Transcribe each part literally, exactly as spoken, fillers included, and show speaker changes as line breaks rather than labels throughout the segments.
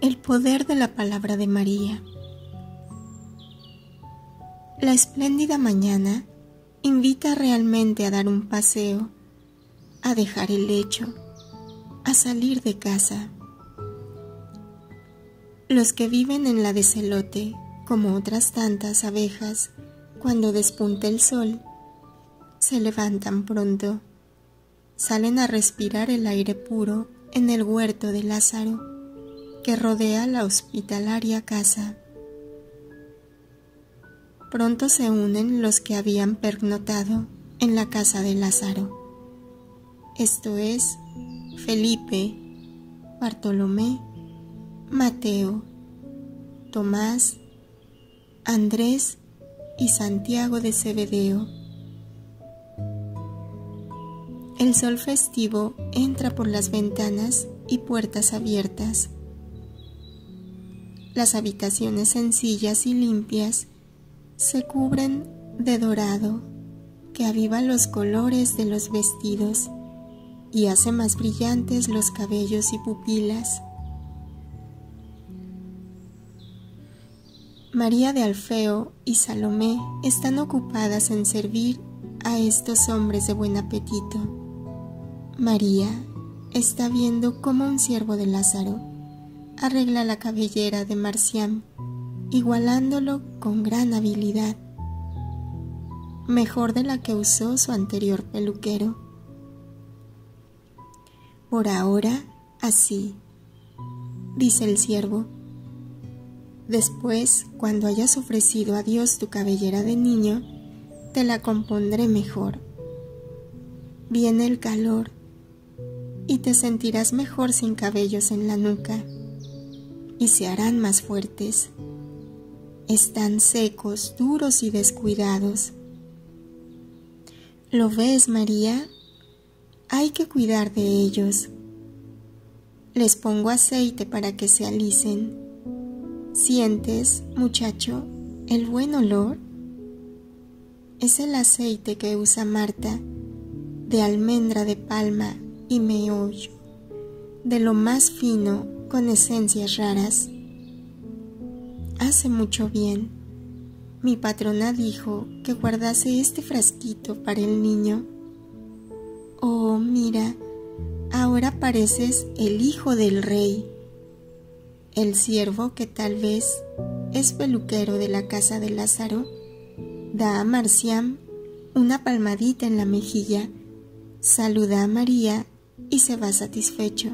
El poder de la palabra de María. La espléndida mañana invita realmente a dar un paseo, a dejar el lecho, a salir de casa. Los que viven en la de celote, como otras tantas abejas, cuando despunta el sol, se levantan pronto, salen a respirar el aire puro en el huerto de Lázaro, que rodea la hospitalaria casa. Pronto se unen los que habían pernoctado en la casa de Lázaro, esto es, Felipe, Bartolomé, Mateo, Tomás, Andrés y Santiago de Zebedeo. El sol festivo entra por las ventanas y puertas abiertas. Las habitaciones sencillas y limpias se cubren de dorado que aviva los colores de los vestidos y hace más brillantes los cabellos y pupilas. María de Alfeo y Salomé están ocupadas en servir a estos hombres de buen apetito. María está viendo cómo un siervo de Lázaro arregla la cabellera de Marcián, igualándolo con gran habilidad, mejor de la que usó su anterior peluquero. Por ahora, así, dice el siervo. Después, cuando hayas ofrecido a Dios tu cabellera de niño, te la compondré mejor. Viene el calor y te sentirás mejor sin cabellos en la nuca, y se harán más fuertes. Están secos, duros y descuidados. ¿Lo ves, María? Hay que cuidar de ellos. Les pongo aceite para que se alisen. ¿Sientes, muchacho, el buen olor? Es el aceite que usa Marta, de almendra de palma y meollo, de lo más fino, con esencias raras. Hace mucho bien. Mi patrona dijo que guardase este frasquito para el niño. Oh, mira, ahora pareces el hijo del rey. El siervo, que tal vez es peluquero de la casa de Lázaro, da a Marcián una palmadita en la mejilla, saluda a María y se va satisfecho.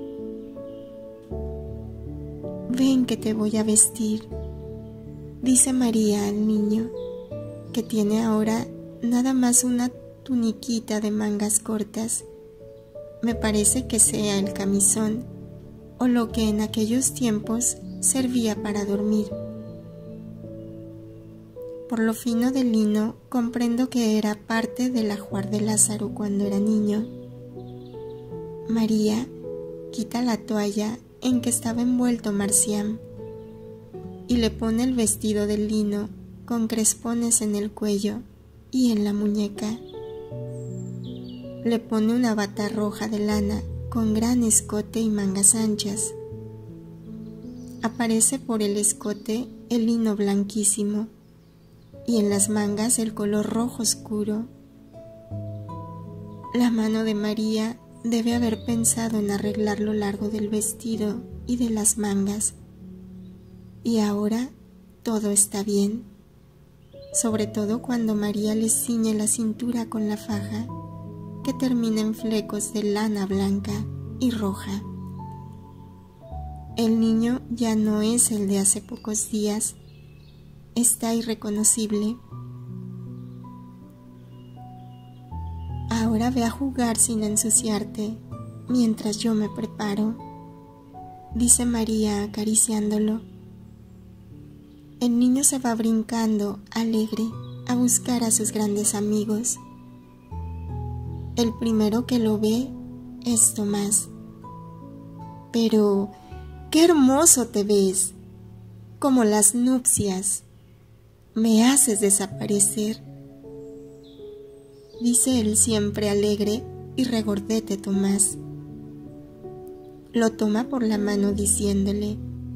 Ven que te voy a vestir, dice María al niño, que tiene ahora nada más una tuniquita de mangas cortas. Me parece que sea el camisón, o lo que en aquellos tiempos servía para dormir. Por lo fino del lino comprendo que era parte del ajuar de Lázaro cuando era niño. María quita la toalla en que estaba envuelto Marcián y le pone el vestido de lino con crespones en el cuello y en la muñeca. Le pone una bata roja de lana con gran escote y mangas anchas. Aparece por el escote el lino blanquísimo y en las mangas el color rojo oscuro. La mano de María debe haber pensado en arreglar lo largo del vestido y de las mangas. Y ahora todo está bien, sobre todo cuando María le ciñe la cintura con la faja, que termina en flecos de lana blanca y roja. El niño ya no es el de hace pocos días, está irreconocible. Ahora ve a jugar sin ensuciarte, mientras yo me preparo, dice María acariciándolo. El niño se va brincando, alegre, a buscar a sus grandes amigos. El primero que lo ve es Tomás. Pero, ¡qué hermoso te ves! Como las nupcias. Me haces desaparecer, dice el siempre alegre y regordete Tomás. Lo toma por la mano diciéndole: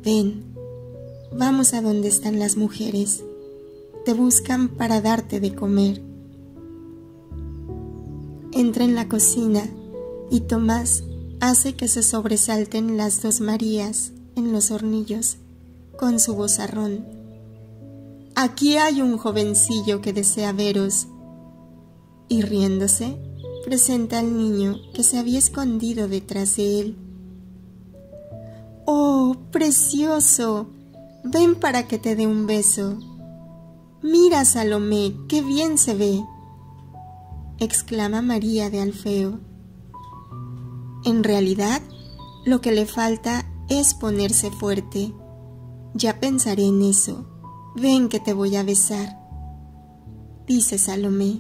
ven, vamos a donde están las mujeres. Te buscan para darte de comer. Entra en la cocina y Tomás hace que se sobresalten las dos Marías en los hornillos con su vozarrón. Aquí hay un jovencillo que desea veros. Y riéndose, presenta al niño que se había escondido detrás de él. ¡Oh, precioso! Ven para que te dé un beso. Mira, Salomé, qué bien se ve, exclama María de Alfeo. En realidad, lo que le falta es ponerse fuerte. Ya pensaré en eso. Ven que te voy a besar, dice Salomé.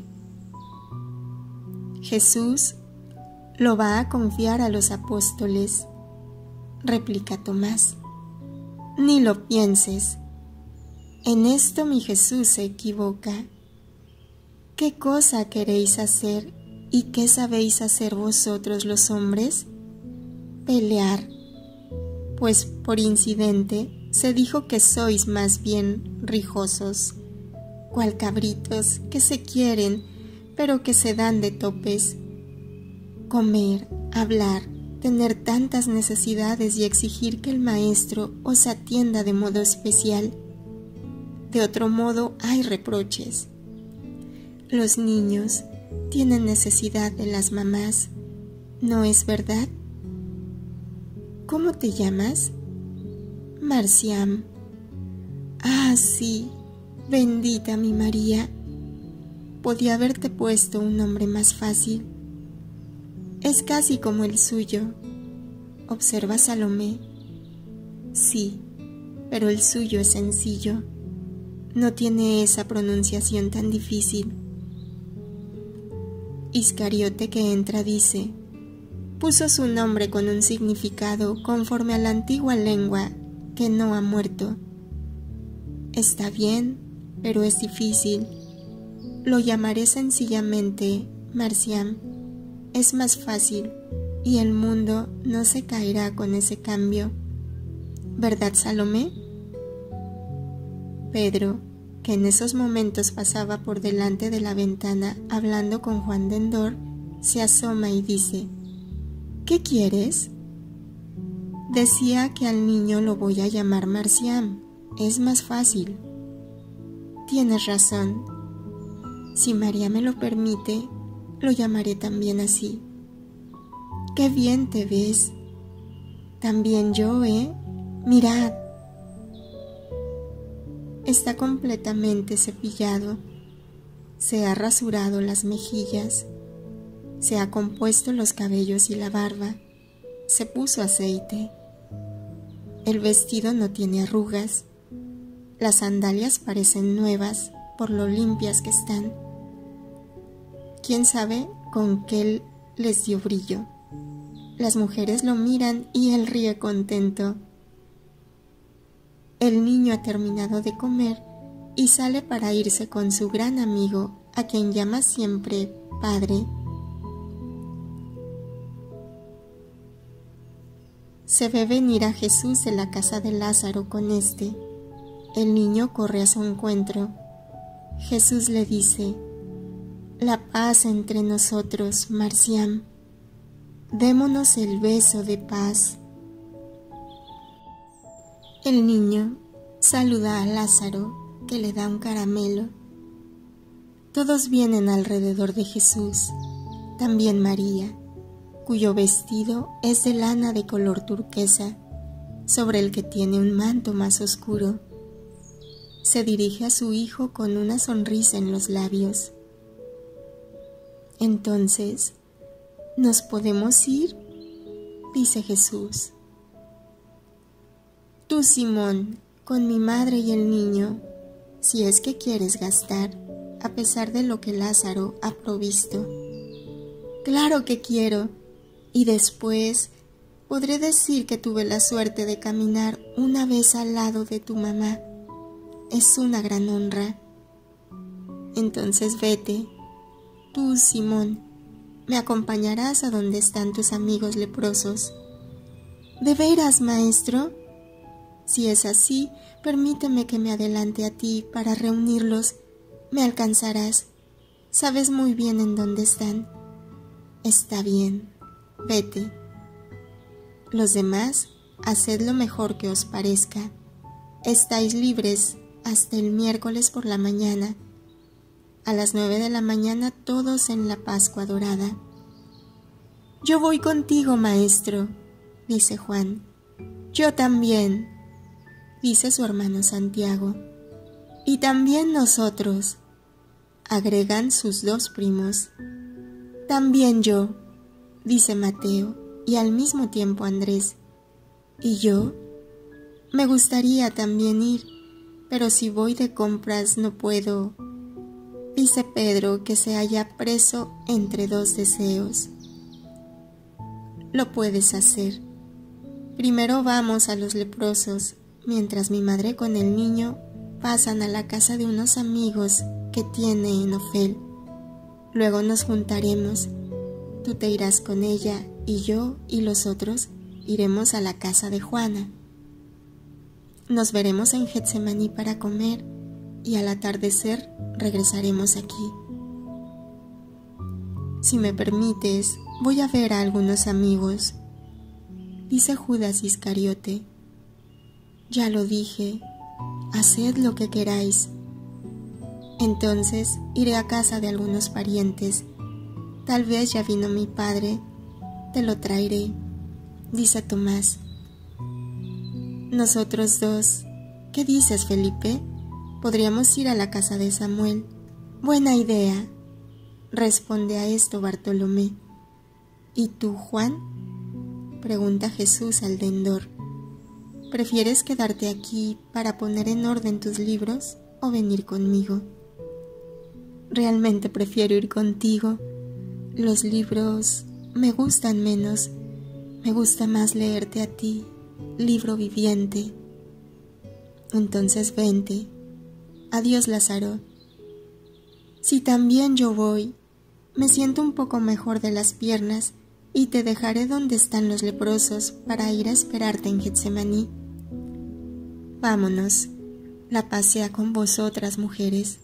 Jesús lo va a confiar a los apóstoles, replica Tomás. Ni lo pienses. En esto mi Jesús se equivoca. ¿Qué cosa queréis hacer y qué sabéis hacer vosotros los hombres? Pelear. Pues por incidente se dijo que sois más bien rijosos, cual cabritos que se quieren, pero que se dan de topes. Comer, hablar, tener tantas necesidades y exigir que el maestro os atienda de modo especial. De otro modo hay reproches. Los niños tienen necesidad de las mamás, ¿no es verdad? ¿Cómo te llamas? Marciam. Ah, sí, bendita mi María. Podía haberte puesto un nombre más fácil. Es casi como el suyo, observa Salomé. Sí, pero el suyo es sencillo. No tiene esa pronunciación tan difícil. Iscariote que entra dice, puso su nombre con un significado conforme a la antigua lengua que no ha muerto. Está bien, pero es difícil. Lo llamaré sencillamente Marciam. Es más fácil y el mundo no se caerá con ese cambio. ¿Verdad, Salomé? Pedro, que en esos momentos pasaba por delante de la ventana hablando con Juan de Endor, se asoma y dice, ¿qué quieres? Decía que al niño lo voy a llamar Marciam, es más fácil. Tienes razón. Si María me lo permite, lo llamaré también así. ¡Qué bien te ves! También yo, ¿eh? Mirad. Está completamente cepillado, se ha rasurado las mejillas, se ha compuesto los cabellos y la barba, se puso aceite. El vestido no tiene arrugas, las sandalias parecen nuevas por lo limpias que están. ¿Quién sabe con qué les dio brillo? Las mujeres lo miran y él ríe contento. El niño ha terminado de comer y sale para irse con su gran amigo, a quien llama siempre padre. Se ve venir a Jesús de la casa de Lázaro con éste. El niño corre a su encuentro. Jesús le dice, la paz entre nosotros, Marciam. Démonos el beso de paz. El niño saluda a Lázaro, que le da un caramelo. Todos vienen alrededor de Jesús, también María, cuyo vestido es de lana de color turquesa, sobre el que tiene un manto más oscuro. Se dirige a su hijo con una sonrisa en los labios. Entonces, ¿nos podemos ir?, dice Jesús. Tú, Simón, con mi madre y el niño, si es que quieres gastar, a pesar de lo que Lázaro ha provisto. Claro que quiero, y después podré decir que tuve la suerte de caminar una vez al lado de tu mamá. Es una gran honra. Entonces vete. Tú, Simón, me acompañarás a donde están tus amigos leprosos. ¿De veras, maestro? Si es así, permíteme que me adelante a ti para reunirlos. Me alcanzarás. Sabes muy bien en dónde están. Está bien, vete. Los demás, haced lo mejor que os parezca. Estáis libres hasta el miércoles por la mañana. A las nueve de la mañana todos en la Pascua Dorada. Yo voy contigo, maestro, dice Juan. Yo también, dice su hermano Santiago. Y también nosotros, agregan sus dos primos. También yo, dice Mateo, y al mismo tiempo Andrés. ¿Y yo? Me gustaría también ir, pero si voy de compras no puedo, dice Pedro, que se halla preso entre dos deseos. Lo puedes hacer. Primero vamos a los leprosos, mientras mi madre con el niño pasan a la casa de unos amigos que tiene en Ofel. Luego nos juntaremos. Tú te irás con ella y yo y los otros iremos a la casa de Juana. Nos veremos en Getsemaní para comer y al atardecer regresaremos aquí. Si me permites, voy a ver a algunos amigos, dice Judas Iscariote. Ya lo dije, haced lo que queráis. Entonces iré a casa de algunos parientes. Tal vez ya vino mi padre, te lo traeré, dice Tomás. Nosotros dos, ¿qué dices, Felipe? Podríamos ir a la casa de Samuel. Buena idea, responde a esto Bartolomé. ¿Y tú, Juan?, pregunta Jesús al vendedor. ¿Prefieres quedarte aquí para poner en orden tus libros o venir conmigo? Realmente prefiero ir contigo. Los libros me gustan menos. Me gusta más leerte a ti, libro viviente. Entonces vente. Adiós, Lázaro. Si también yo voy, me siento un poco mejor de las piernas y te dejaré donde están los leprosos para ir a esperarte en Getsemaní. Vámonos, la paz sea con vosotras, mujeres.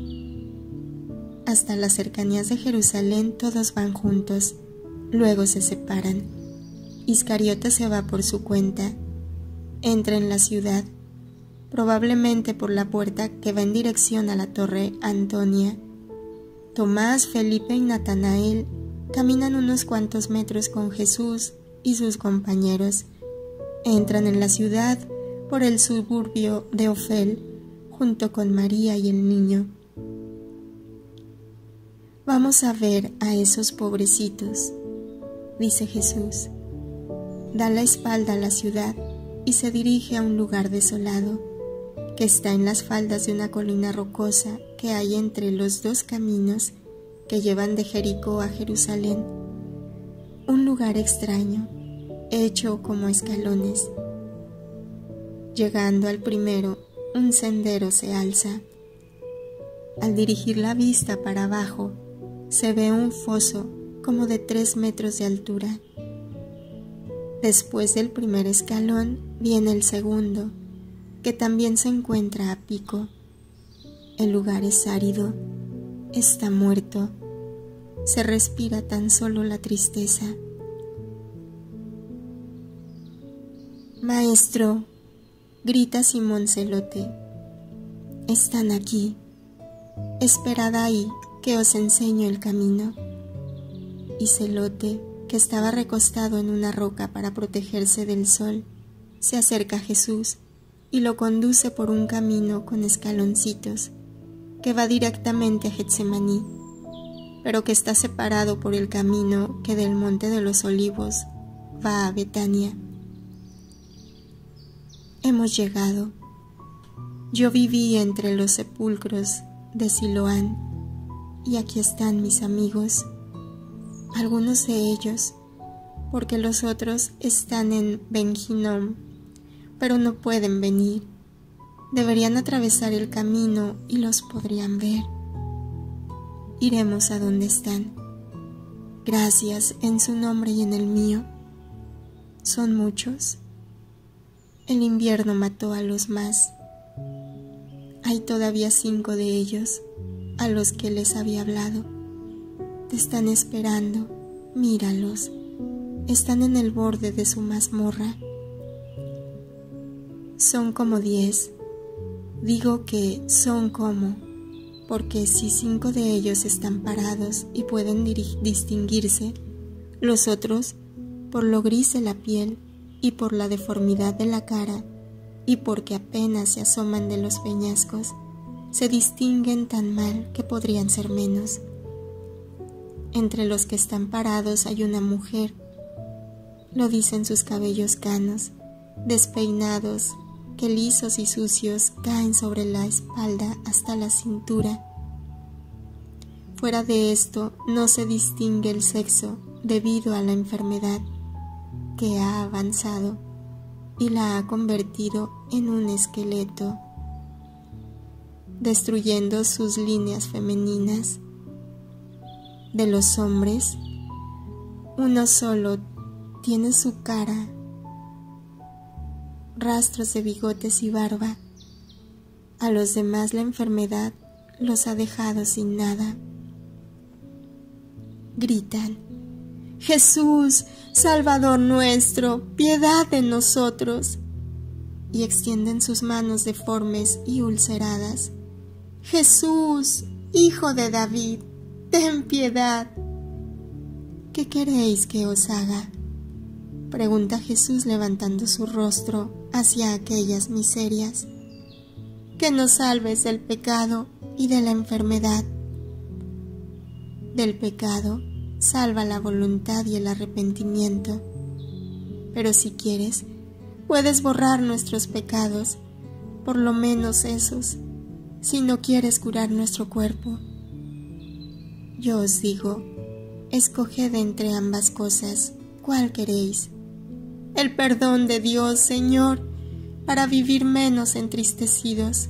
Hasta las cercanías de Jerusalén todos van juntos, luego se separan. Iscariote se va por su cuenta, entra en la ciudad, probablemente por la puerta que va en dirección a la torre Antonia. Tomás, Felipe y Natanael caminan unos cuantos metros con Jesús y sus compañeros. Entran en la ciudad por el suburbio de Ofel, junto con María y el niño. Vamos a ver a esos pobrecitos, dice Jesús. Da la espalda a la ciudad y se dirige a un lugar desolado, que está en las faldas de una colina rocosa que hay entre los dos caminos que llevan de Jericó a Jerusalén. Un lugar extraño, hecho como escalones. Llegando al primero, un sendero se alza. Al dirigir la vista para abajo, se ve un foso como de tres metros de altura. Después del primer escalón viene el segundo, que también se encuentra a pico. El lugar es árido, está muerto, se respira tan solo la tristeza. Maestro, grita Simón Zelote, están aquí, esperad ahí que os enseño el camino. Y Zelote, que estaba recostado en una roca para protegerse del sol, se acerca a Jesús y lo conduce por un camino con escaloncitos que va directamente a Getsemaní, pero que está separado por el camino que del Monte de los Olivos va a Betania. Hemos llegado. Yo viví entre los sepulcros de Siloán, y aquí están mis amigos, algunos de ellos, porque los otros están en Ben-Hinnom, pero no pueden venir. Deberían atravesar el camino y los podrían ver. Iremos a donde están. Gracias en su nombre y en el mío. ¿Son muchos? el invierno mató a los más. Hay todavía cinco de ellos a los que les había hablado. Te están esperando, míralos. Están en el borde de su mazmorra. Son como diez. Digo que son como, porque si cinco de ellos están parados y pueden distinguirse, los otros, por lo gris de la piel y por la deformidad de la cara, y porque apenas se asoman de los peñascos, se distinguen tan mal que podrían ser menos. Entre los que están parados hay una mujer, lo dicen sus cabellos canos, despeinados, que lisos y sucios caen sobre la espalda hasta la cintura. Fuera de esto no se distingue el sexo debido a la enfermedad que ha avanzado y la ha convertido en un esqueleto, destruyendo sus líneas femeninas. De los hombres, uno solo tiene su cara, rastros de bigotes y barba. A los demás la enfermedad los ha dejado sin nada. Gritan: Jesús, Salvador nuestro, piedad de nosotros. Y extienden sus manos deformes y ulceradas. Jesús, Hijo de David, ten piedad. ¿Qué queréis que os haga?, pregunta Jesús levantando su rostro hacia aquellas miserias. Que nos salves del pecado y de la enfermedad. Del pecado salva la voluntad y el arrepentimiento. Pero si quieres, puedes borrar nuestros pecados, por lo menos esos, si no quieres curar nuestro cuerpo. Yo os digo, escoged entre ambas cosas, ¿cuál queréis? El perdón de Dios, Señor, para vivir menos entristecidos.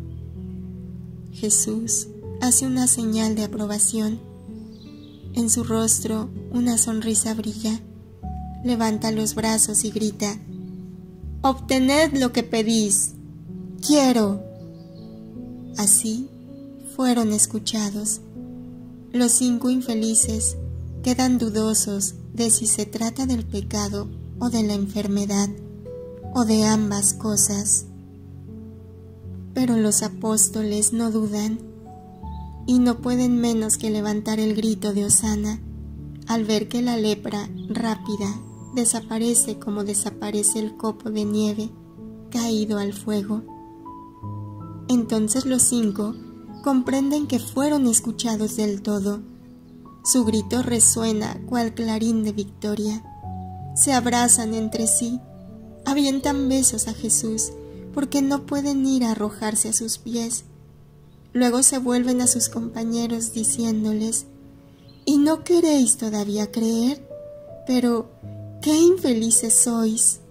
Jesús hace una señal de aprobación. En su rostro una sonrisa brilla. Levanta los brazos y grita: obtened lo que pedís. ¡Quiero! Así fueron escuchados. Los cinco infelices quedan dudosos de si se trata del pecado o de la enfermedad, o de ambas cosas. Pero los apóstoles no dudan, y no pueden menos que levantar el grito de hosana al ver que la lepra rápida desaparece como desaparece el copo de nieve caído al fuego. Entonces los cinco comprenden que fueron escuchados del todo. Su grito resuena cual clarín de victoria. Se abrazan entre sí, avientan besos a Jesús, porque no pueden ir a arrojarse a sus pies. Luego se vuelven a sus compañeros diciéndoles: ¿y no queréis todavía creer? Pero, ¡qué infelices sois!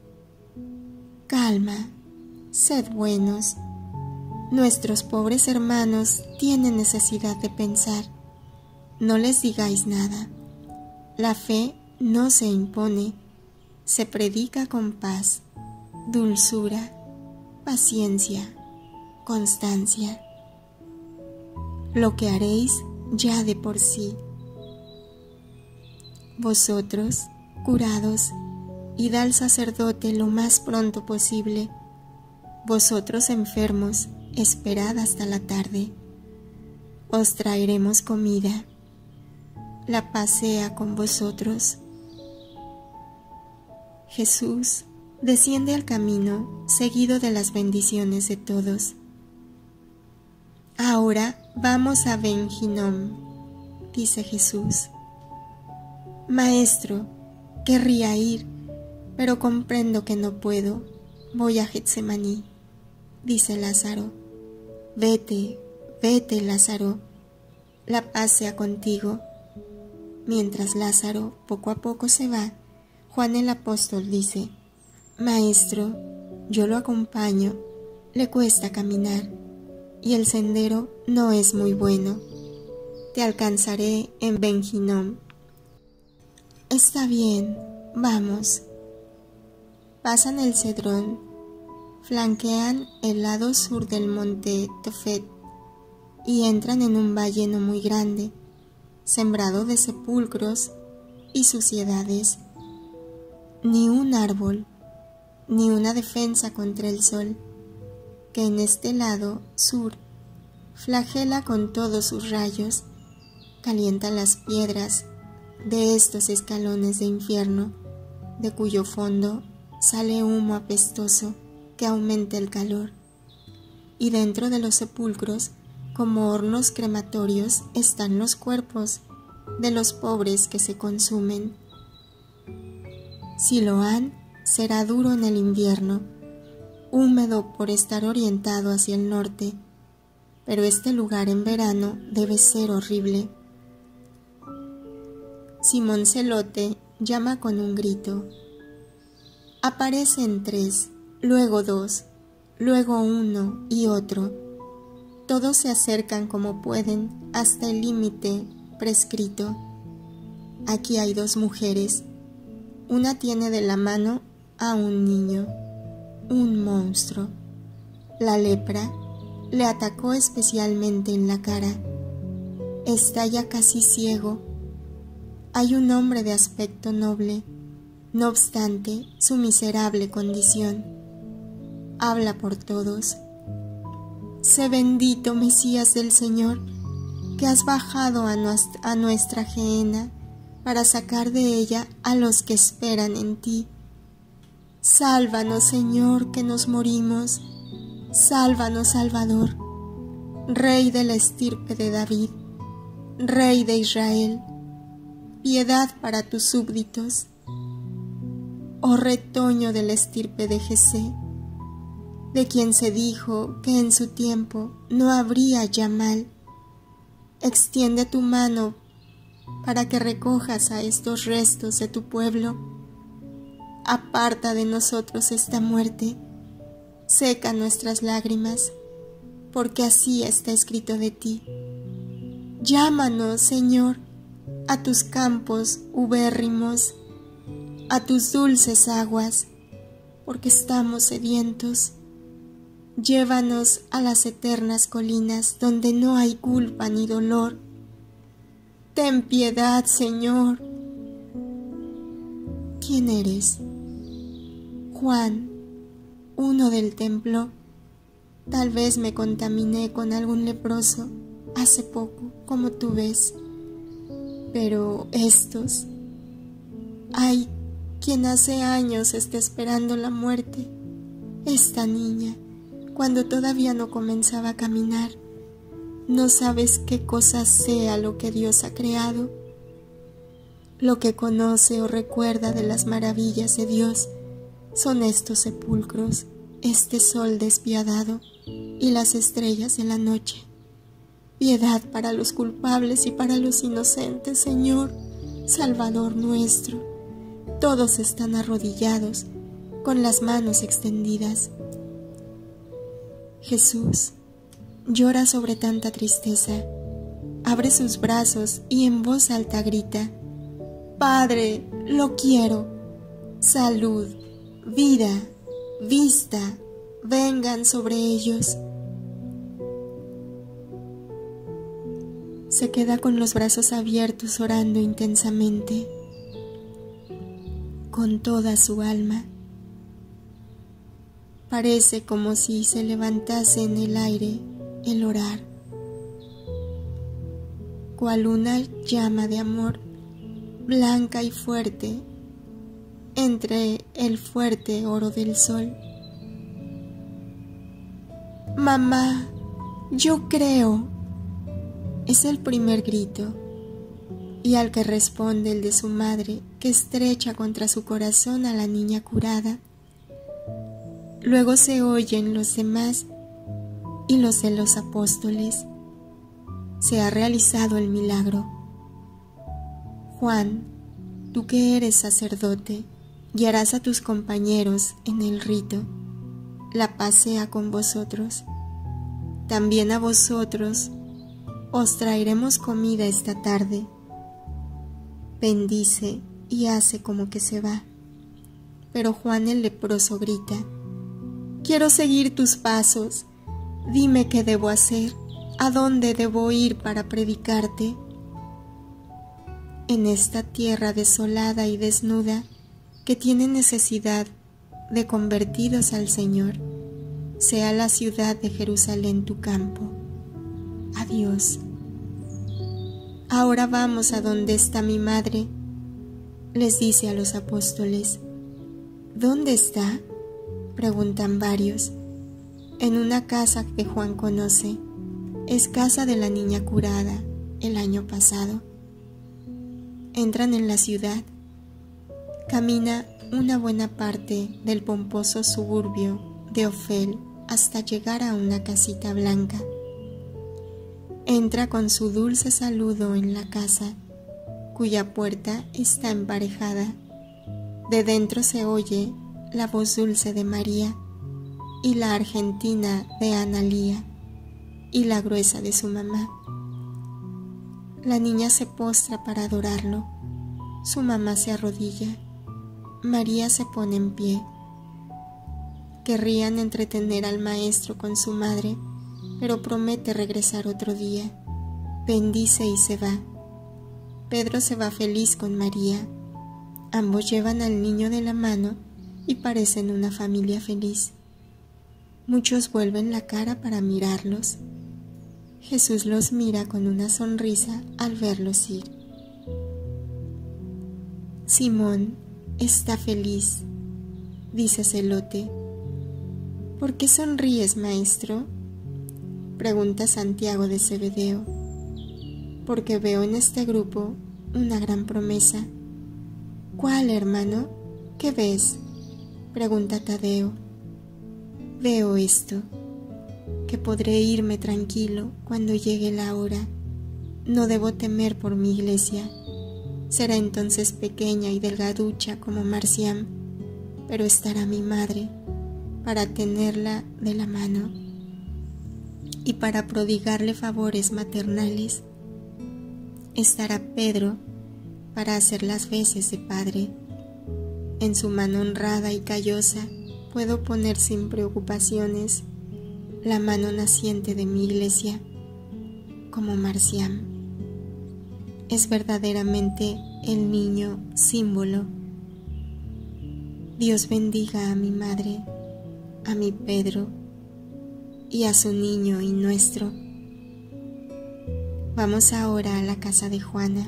Calma, sed buenos. Nuestros pobres hermanos tienen necesidad de pensar. No les digáis nada. La fe no se impone, se predica con paz, dulzura, paciencia, constancia. Lo que haréis ya de por sí. Vosotros, curados, id al sacerdote lo más pronto posible. Vosotros, enfermos, esperad hasta la tarde. Os traeremos comida. La paz sea con vosotros. Jesús desciende al camino, seguido de las bendiciones de todos. Ahora vamos a Ben Hinnom, dice Jesús. Maestro, querría ir, pero comprendo que no puedo. Voy a Getsemaní, dice Lázaro. Vete, vete, Lázaro. La paz sea contigo. Mientras Lázaro poco a poco se va, Juan el apóstol dice: Maestro, yo lo acompaño, le cuesta caminar, y el sendero no es muy bueno. Te alcanzaré en Ben Hinnom. Está bien, vamos. Pasan el Cedrón, flanquean el lado sur del monte Tofet y entran en un valle no muy grande, sembrado de sepulcros y suciedades. Ni un árbol, ni una defensa contra el sol, que en este lado sur flagela con todos sus rayos, calienta las piedras de estos escalones de infierno, de cuyo fondo sale humo apestoso que aumenta el calor, y dentro de los sepulcros, como hornos crematorios, están los cuerpos de los pobres que se consumen. Siloán será duro en el invierno, húmedo por estar orientado hacia el norte, pero este lugar en verano debe ser horrible. Simón Celote llama con un grito. Aparecen tres, luego dos, luego uno y otro. Todos se acercan como pueden hasta el límite prescrito. Aquí hay dos mujeres. Una tiene de la mano a un niño, un monstruo. La lepra le atacó especialmente en la cara. Está ya casi ciego. Hay un hombre de aspecto noble, no obstante su miserable condición. Habla por todos. Sé bendito, Mesías del Señor, que has bajado a nuestra, a nuestra gehenna para sacar de ella a los que esperan en ti. Sálvanos, Señor, que nos morimos. Sálvanos, Salvador, Rey de la estirpe de David, Rey de Israel, piedad para tus súbditos. Oh retoño de la estirpe de Jesé, de quien se dijo que en su tiempo no habría ya mal, extiende tu mano para que recojas a estos restos de tu pueblo. Aparta de nosotros esta muerte, seca nuestras lágrimas, porque así está escrito de ti. Llámanos, Señor, a tus campos ubérrimos, a tus dulces aguas, porque estamos sedientos. Llévanos a las eternas colinas donde no hay culpa ni dolor. Ten piedad, Señor. ¿Quién eres? Juan, uno del templo. Tal vez me contaminé con algún leproso hace poco, como tú ves. Pero estos, hay quien hace años está esperando la muerte. Esta niña, cuando todavía no comenzaba a caminar, no sabes qué cosa sea lo que Dios ha creado, lo que conoce o recuerda de las maravillas de Dios. Son estos sepulcros, este sol despiadado y las estrellas de la noche. Piedad para los culpables y para los inocentes, Señor, Salvador nuestro. Todos están arrodillados, con las manos extendidas. Jesús llora sobre tanta tristeza, abre sus brazos y en voz alta grita: Padre, lo quiero. Salud, vida, vista, vengan sobre ellos. Se queda con los brazos abiertos orando intensamente, con toda su alma. Parece como si se levantase en el aire el orar, cual una llama de amor, blanca y fuerte, entre el fuerte oro del sol. Mamá, yo creo. Es el primer grito, y al que responde el de su madre, que estrecha contra su corazón a la niña curada. Luego se oyen los demás y los de los apóstoles. Se ha realizado el milagro. Juan, tú que eres sacerdote, guiarás a tus compañeros en el rito. La paz sea con vosotros. También a vosotros os traeremos comida esta tarde. Bendice y hace como que se va. Pero Juan el leproso grita: «Quiero seguir tus pasos. Dime qué debo hacer, a dónde debo ir para predicarte». En esta tierra desolada y desnuda, que tiene necesidad de convertidos al Señor, sea la ciudad de Jerusalén tu campo. Adiós. Ahora vamos a donde está mi madre, les dice a los apóstoles. ¿Dónde está?, preguntan varios. En una casa que Juan conoce. Es casa de la niña curada el año pasado. Entran en la ciudad. Camina una buena parte del pomposo suburbio de Ofel hasta llegar a una casita blanca. Entra con su dulce saludo en la casa, cuya puerta está emparejada. De dentro se oye la voz dulce de María y la argentina de Analía y la gruesa de su mamá. La niña se postra para adorarlo. Su mamá se arrodilla. María se pone en pie. Querrían entretener al maestro con su madre, pero promete regresar otro día. Bendice y se va. Pedro se va feliz con María. Ambos llevan al niño de la mano y parecen una familia feliz. Muchos vuelven la cara para mirarlos. Jesús los mira con una sonrisa al verlos ir. Simón está feliz, dice Celote. ¿Por qué sonríes, maestro?, pregunta Santiago de Zebedeo. Porque veo en este grupo una gran promesa. ¿Cuál, hermano? ¿Qué ves?, pregunta Tadeo. Veo esto, que podré irme tranquilo cuando llegue la hora. No debo temer por mi iglesia. Será entonces pequeña y delgaducha como Marciam, pero estará mi madre para tenerla de la mano y para prodigarle favores maternales. Estará Pedro para hacer las veces de padre. En su mano honrada y callosa puedo poner sin preocupaciones la mano naciente de mi iglesia, como Marciam. Es verdaderamente el niño símbolo. Dios bendiga a mi madre, a mi Pedro y a su niño y nuestro. Vamos ahora a la casa de Juana.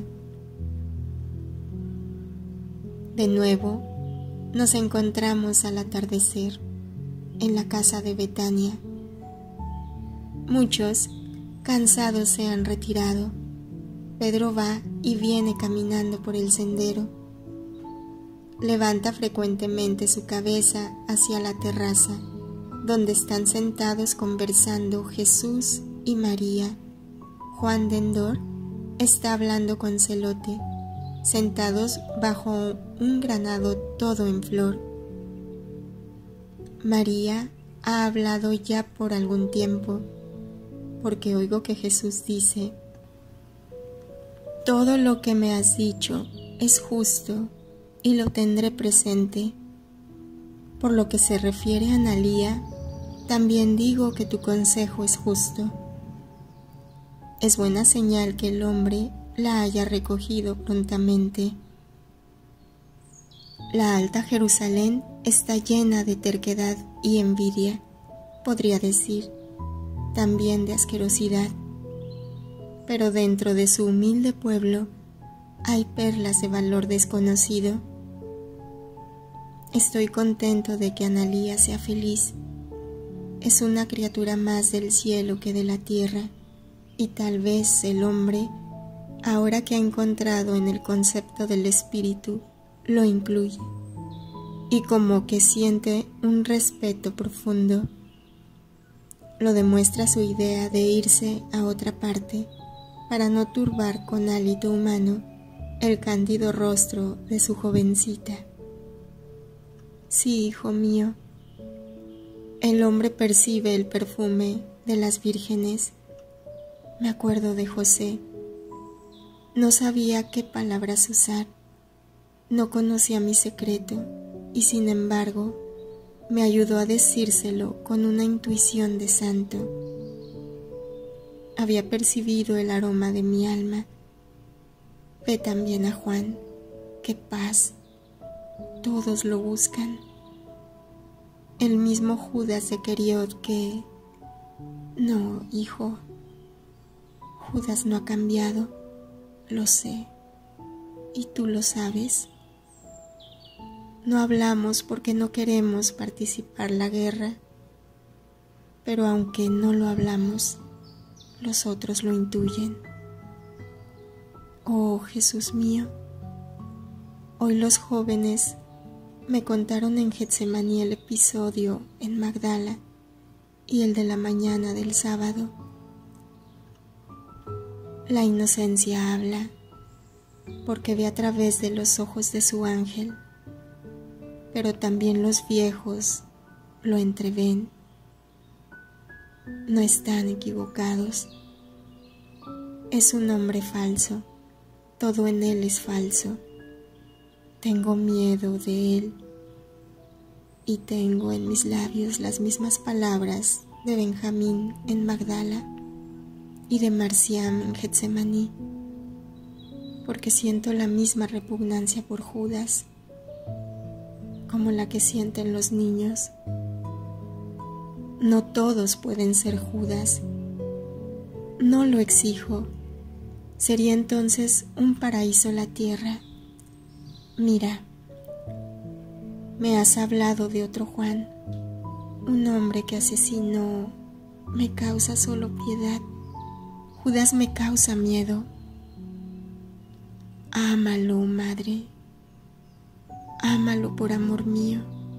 De nuevo nos encontramos al atardecer en la casa de Betania. Muchos, cansados, se han retirado. Pedro va y viene caminando por el sendero. Levanta frecuentemente su cabeza hacia la terraza, donde están sentados conversando Jesús y María. Juan de Endor está hablando con Celote, sentados bajo un granado todo en flor. María ha hablado ya por algún tiempo, porque oigo que Jesús dice: «Todo lo que me has dicho es justo y lo tendré presente». Por lo que se refiere a Analía, también digo que tu consejo es justo. Es buena señal que el hombre la haya recogido prontamente. La alta Jerusalén está llena de terquedad y envidia, podría decir, también de asquerosidad. Pero dentro de su humilde pueblo hay perlas de valor desconocido. Estoy contento de que Analía sea feliz. Es una criatura más del cielo que de la tierra, y tal vez el hombre, ahora que ha encontrado en el concepto del espíritu, lo incluye, y como que siente un respeto profundo. Lo demuestra su idea de irse a otra parte para no turbar con hálito humano el cándido rostro de su jovencita. Sí, hijo mío, el hombre percibe el perfume de las vírgenes. Me acuerdo de José. No sabía qué palabras usar. No conocía mi secreto. y sin embargo me ayudó a decírselo con una intuición de santo. Había percibido el aroma de mi alma. Ve también a Juan, qué paz, todos lo buscan. El mismo Judas de Queriot que... No, hijo, Judas no ha cambiado, lo sé, y tú lo sabes. No hablamos porque no queremos participar en la guerra, pero aunque no lo hablamos, los otros lo intuyen. Oh Jesús mío, hoy los jóvenes me contaron en Getsemaní el episodio en Magdala y el de la mañana del sábado. La inocencia habla porque ve a través de los ojos de su ángel, pero también los viejos lo entreven. No están equivocados. Es un hombre falso, todo en él es falso. Tengo miedo de él y tengo en mis labios las mismas palabras de Benjamín en Magdala y de Marciam en Getsemaní, porque siento la misma repugnancia por Judas como la que sienten los niños. No todos pueden ser Judas. No lo exijo. Sería entonces un paraíso la tierra. Mira, me has hablado de otro Juan, un hombre que asesinó. Me causa solo piedad. Judas me causa miedo. Ámalo, madre. Ámalo por amor mío.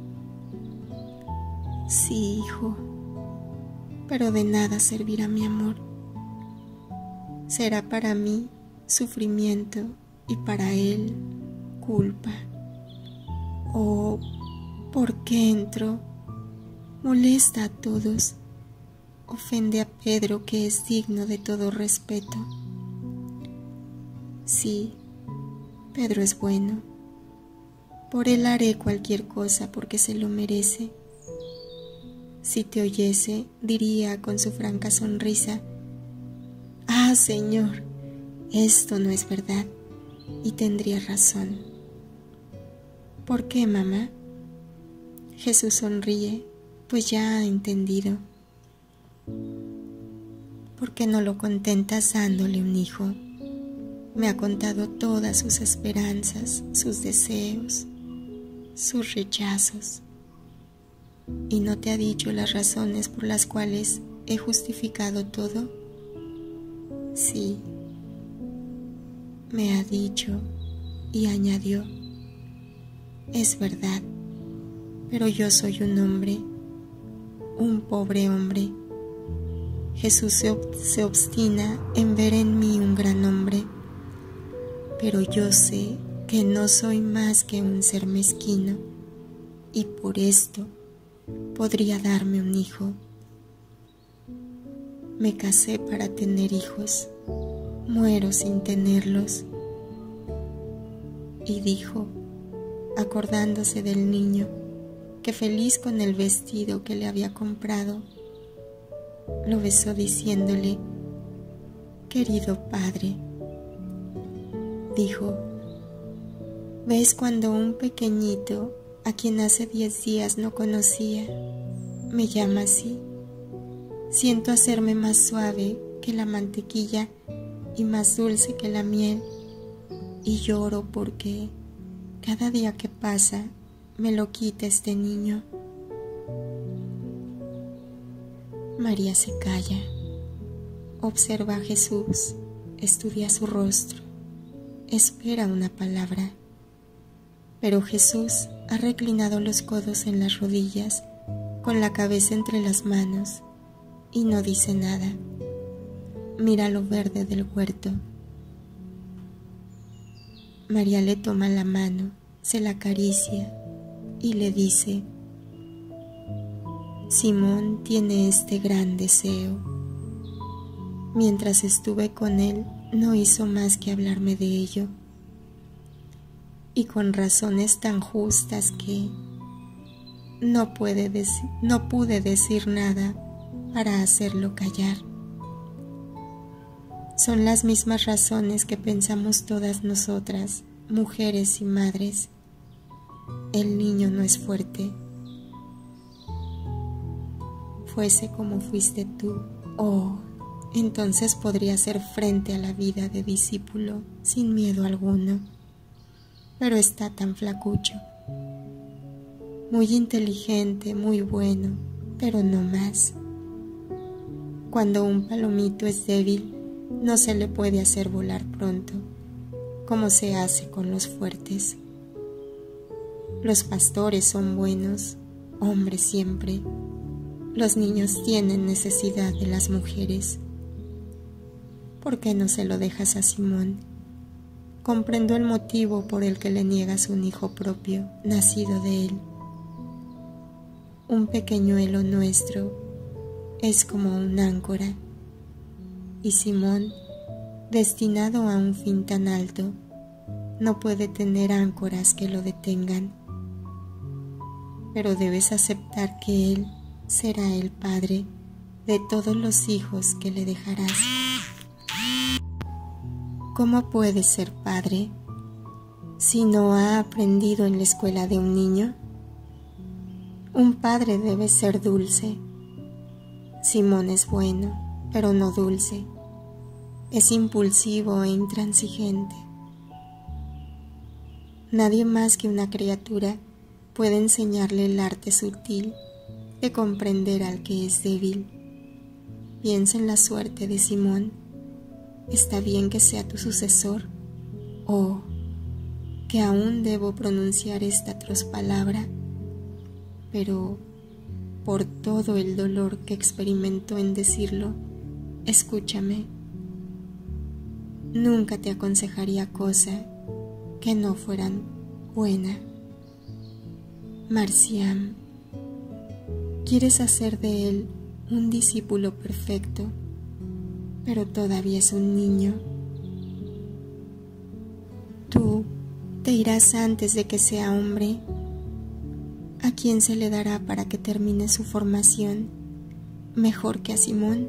Sí, hijo, pero de nada servirá mi amor. Será para mí sufrimiento y para él culpa. Oh, ¿por qué entró? Molesta a todos. Ofende a Pedro, que es digno de todo respeto. Sí, Pedro es bueno. Por él haré cualquier cosa porque se lo merece. Si te oyese, diría con su franca sonrisa: «Ah, Señor, esto no es verdad», y tendría razón. ¿Por qué, mamá? Jesús sonríe, pues ya ha entendido. ¿Por qué no lo contentas dándole un hijo? Me ha contado todas sus esperanzas, sus deseos, sus rechazos. ¿Y no te ha dicho las razones por las cuales he justificado todo? Sí, me ha dicho y añadió: es verdad, pero yo soy un hombre, un pobre hombre. Jesús se, ob- se obstina en ver en mí un gran hombre, pero yo sé que no soy más que un ser mezquino, y por esto podría darme un hijo. Me casé para tener hijos, muero sin tenerlos. Y dijo, acordándose del niño, que feliz con el vestido que le había comprado, lo besó diciéndole: querido padre. Dijo: ¿ves cuando un pequeñito, a quien hace diez días no conocía, me llama así? Siento hacerme más suave que la mantequilla y más dulce que la miel, y lloro porque cada día que pasa me lo quita este niño. María se calla, observa a Jesús, estudia su rostro, espera una palabra. Pero Jesús ha reclinado los codos en las rodillas, con la cabeza entre las manos, y no dice nada. Mira lo verde del huerto. María le toma la mano, se la acaricia y le dice: Simón tiene este gran deseo. Mientras estuve con él, no hizo más que hablarme de ello, y con razones tan justas que, no, puede dec- no pude decir nada para hacerlo callar. Son las mismas razones que pensamos todas nosotras, mujeres y madres. El niño no es fuerte. Fuese como fuiste tú, oh, entonces podría hacer frente a la vida de discípulo sin miedo alguno. Pero está tan flacucho. Muy inteligente, muy bueno, pero no más. Cuando un palomito es débil, no se le puede hacer volar pronto, como se hace con los fuertes. Los pastores son buenos, hombres siempre. Los niños tienen necesidad de las mujeres. ¿Por qué no se lo dejas a Simón? Comprendo el motivo por el que le niegas un hijo propio, nacido de él. Un pequeñuelo nuestro es como un áncora, y Simón, destinado a un fin tan alto, no puede tener áncoras que lo detengan. Pero debes aceptar que él será el padre de todos los hijos que le dejarás. ¿Cómo puede ser padre si no ha aprendido en la escuela de un niño? Un padre debe ser dulce. Simón es bueno, pero no dulce. Es impulsivo e intransigente. Nadie más que una criatura puede enseñarle el arte sutil de comprender al que es débil. Piensa en la suerte de Simón. ¿Está bien que sea tu sucesor? ¿O que aún debo pronunciar esta atroz palabra? Pero por todo el dolor que experimento en decirlo, escúchame. Nunca te aconsejaría cosa que no fueran buena. Marciam, quieres hacer de él un discípulo perfecto, pero todavía es un niño. Tú te irás antes de que sea hombre. ¿A quién se le dará para que termine su formación mejor que a Simón?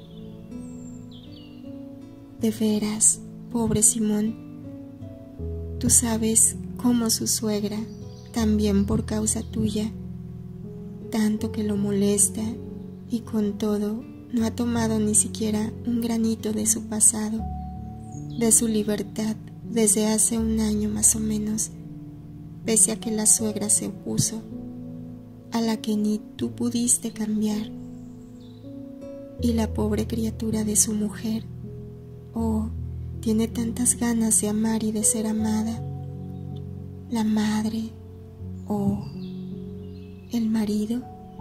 De veras, pobre Simón, tú sabes cómo su suegra, también por causa tuya, tanto que lo molesta, y con todo no ha tomado ni siquiera un granito de su pasado, de su libertad desde hace un año más o menos, pese a que la suegra se opuso, a la que ni tú pudiste cambiar. Y la pobre criatura de su mujer, oh, tiene tantas ganas de amar y de ser amada. La madre, oh, el marido,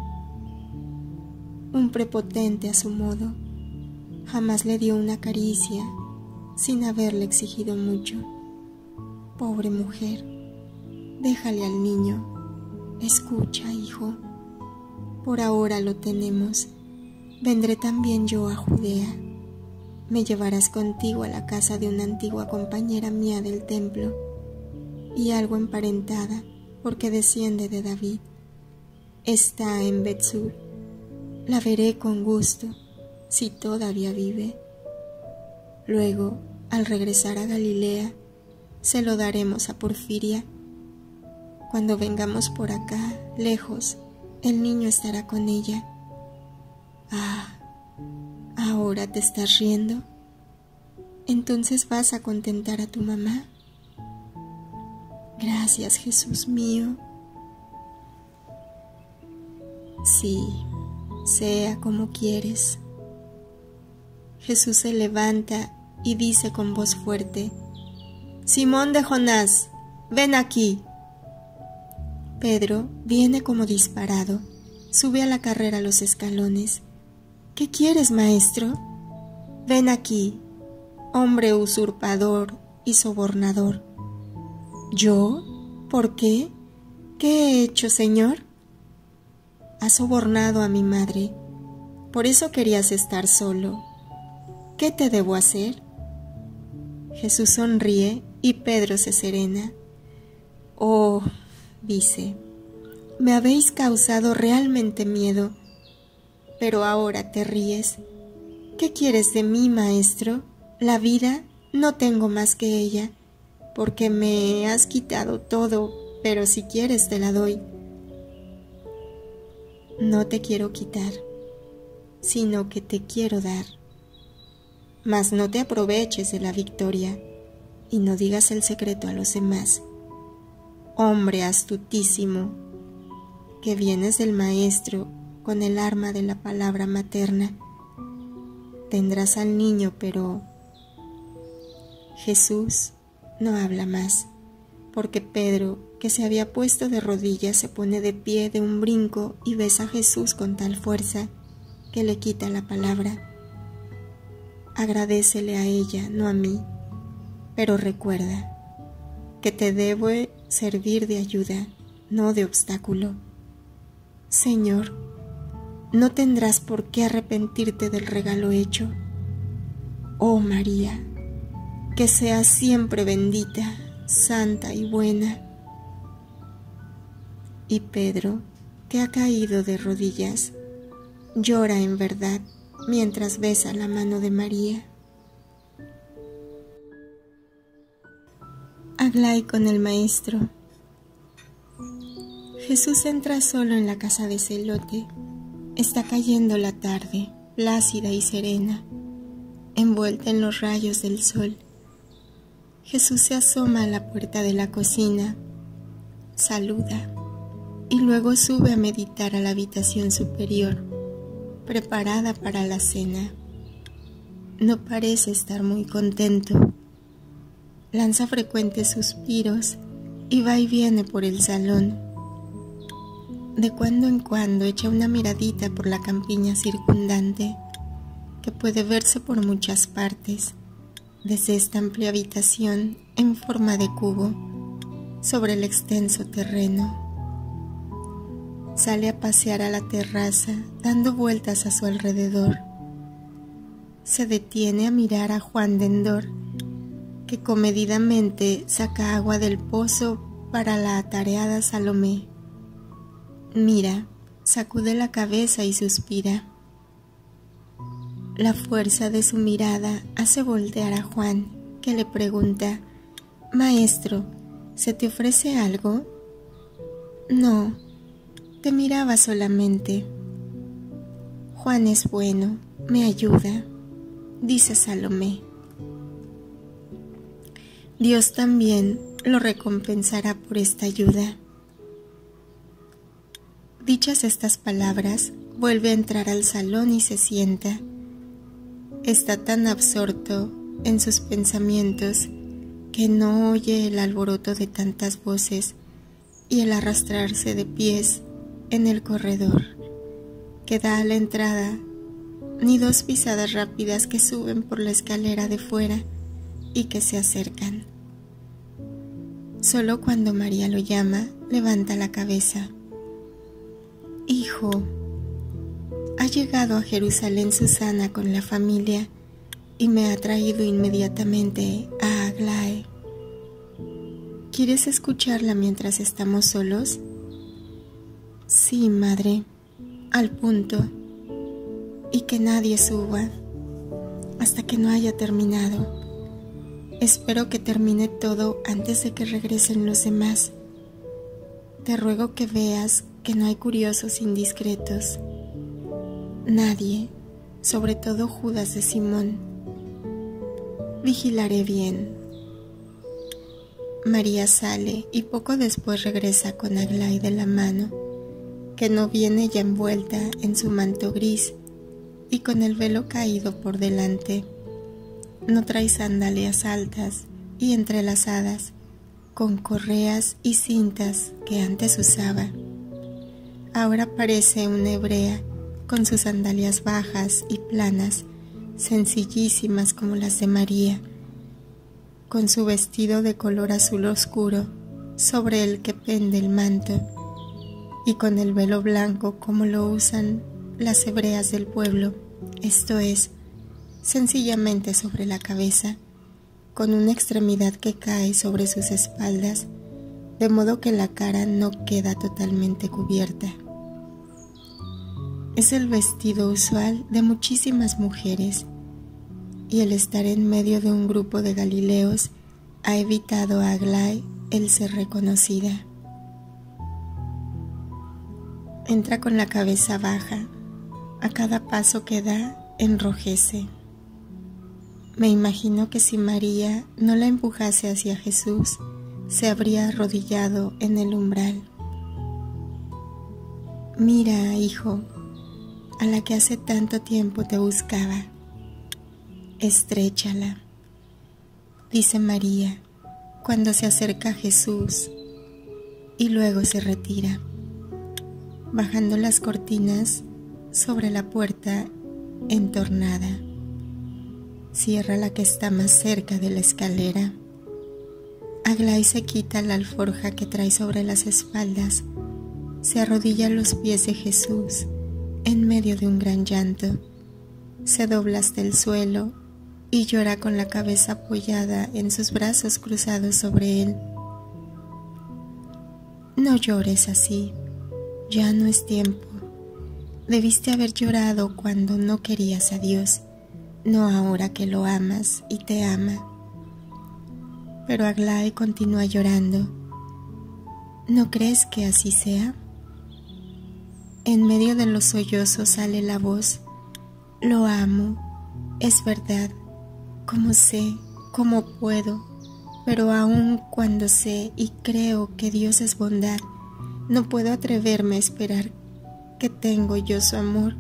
un prepotente a su modo, jamás le dio una caricia sin haberle exigido mucho. Pobre mujer, déjale al niño. Escucha, hijo, por ahora lo tenemos. Vendré también yo a Judea. Me llevarás contigo a la casa de una antigua compañera mía del templo, y algo emparentada, porque desciende de David. Está en Betsur. La veré con gusto, si todavía vive. Luego, al regresar a Galilea, se lo daremos a Porfiria. Cuando vengamos por acá, lejos, el niño estará con ella. Ah, ¿ahora te estás riendo? ¿Entonces vas a contentar a tu mamá? Gracias, Jesús mío. Sí, sea como quieres. Jesús se levanta y dice con voz fuerte: Simón de Jonás, ven aquí. Pedro viene como disparado, sube a la carrera los escalones. ¿Qué quieres, maestro? Ven aquí, hombre usurpador y sobornador. ¿Yo? ¿Por qué? ¿Qué he hecho, Señor? Has sobornado a mi madre, por eso querías estar solo. ¿Qué te debo hacer? Jesús sonríe y Pedro se serena. Oh, dice, me habéis causado realmente miedo, pero ahora te ríes. ¿Qué quieres de mí, maestro? La vida no tengo más que ella, porque me has quitado todo, pero si quieres te la doy. No te quiero quitar, sino que te quiero dar. Mas no te aproveches de la victoria y no digas el secreto a los demás. Hombre astutísimo, que vienes del maestro con el arma de la palabra materna. Tendrás al niño, pero Jesús no habla más, porque Pedro, que se había puesto de rodillas, se pone de pie de un brinco y besa a Jesús con tal fuerza que le quita la palabra. Agradécele a ella, no a mí, pero recuerda que te debo servir de ayuda, no de obstáculo. Señor, no tendrás por qué arrepentirte del regalo hecho. Oh María, que seas siempre bendita, santa y buena. Y Pedro, que ha caído de rodillas, llora en verdad mientras besa la mano de María. Aglai con el maestro. Jesús entra solo en la casa de Zelote. Está cayendo la tarde, plácida y serena, envuelta en los rayos del sol. Jesús se asoma a la puerta de la cocina, saluda y luego sube a meditar a la habitación superior, preparada para la cena. No parece estar muy contento. Lanza frecuentes suspiros y va y viene por el salón. De cuando en cuando echa una miradita por la campiña circundante, que puede verse por muchas partes, desde esta amplia habitación en forma de cubo, sobre el extenso terreno. Sale a pasear a la terraza, dando vueltas a su alrededor. Se detiene a mirar a Juan de Endor, que comedidamente saca agua del pozo para la atareada Salomé. Mira, sacude la cabeza y suspira. La fuerza de su mirada hace voltear a Juan, que le pregunta: «Maestro, ¿se te ofrece algo?» «No, te miraba solamente». «Juan es bueno, me ayuda», dice Salomé. Dios también lo recompensará por esta ayuda. Dichas estas palabras, vuelve a entrar al salón y se sienta. Está tan absorto en sus pensamientos que no oye el alboroto de tantas voces y el arrastrarse de pies en el corredor que da a la entrada, ni dos pisadas rápidas que suben por la escalera de fuera y que se acercan. Solo cuando María lo llama, levanta la cabeza. «Hijo, ha llegado a Jerusalén Susana con la familia y me ha traído inmediatamente a Aglae. ¿Quieres escucharla mientras estamos solos?» «Sí, madre, al punto, y que nadie suba hasta que no haya terminado. Espero que termine todo antes de que regresen los demás. Te ruego que veas que no hay curiosos indiscretos. Nadie, sobre todo Judas de Simón. Vigilaré bien». María sale y poco después regresa con Aglai de la mano, que no viene ya envuelta en su manto gris y con el velo caído por delante. No trae sandalias altas y entrelazadas, con correas y cintas que antes usaba. Ahora parece una hebrea, con sus sandalias bajas y planas, sencillísimas como las de María, con su vestido de color azul oscuro, sobre el que pende el manto, y con el velo blanco como lo usan las hebreas del pueblo, esto es, sencillamente sobre la cabeza, con una extremidad que cae sobre sus espaldas de modo que la cara no queda totalmente cubierta. Es el vestido usual de muchísimas mujeres, y el estar en medio de un grupo de Galileos ha evitado a Aglai el ser reconocida. Entra con la cabeza baja, a cada paso que da enrojece. Me imagino que si María no la empujase hacia Jesús, se habría arrodillado en el umbral. Mira, hijo, a la que hace tanto tiempo te buscaba. Estréchala, dice María cuando se acerca a Jesús y luego se retira, bajando las cortinas sobre la puerta entornada. Cierra la que está más cerca de la escalera. Aglai se quita la alforja que trae sobre las espaldas, se arrodilla a los pies de Jesús en medio de un gran llanto, se dobla hasta el suelo y llora con la cabeza apoyada en sus brazos cruzados sobre él. No llores así, ya no es tiempo. Debiste haber llorado cuando no querías a Dios, no ahora que lo amas y te ama. Pero Aglai continúa llorando. ¿No crees que así sea? En medio de los sollozos sale la voz: lo amo, es verdad, como sé, como puedo, pero aun cuando sé y creo que Dios es bondad, no puedo atreverme a esperar que tengo yo su amor.